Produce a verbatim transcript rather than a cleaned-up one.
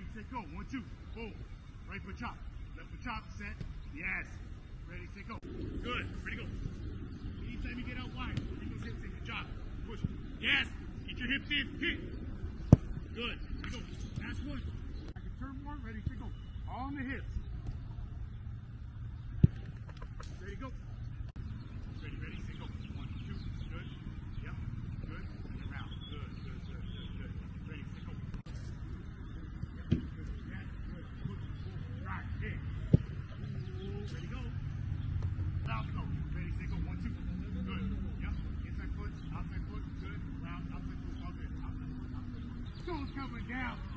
set, go. One, two, boom. Right foot chop. Left foot chop, set. Yes. Ready, set, go. Good. Ready, go. Anytime you get out wide, bring those hips in. Good job. Push. Yes. Get your hips in. Hit. Good. Ready, go. Last one. I can turn more. Ready, set, go. On the hips. Ready, go. Ready, ready, set, go. One, two. Good. Yep. Good. And around. Good, good, good, good, good. Ready, set, go. Yep. Good. Yes. Good. Push. Pull. Right. Hit. Ready, go. Out, go. Ready, set, go. One, two. Good. Yep. Inside foot. Outside foot. Good. Round. Outside foot. All good. Outside foot. Outside foot. Toes coming down.